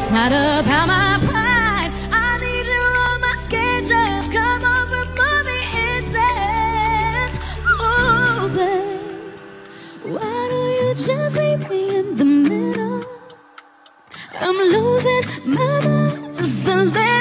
It's not about my pride. I need you on my schedules. Come over, movie inches. Oh, babe, why don't you just meet me in the middle? I'm losing my mind just a little.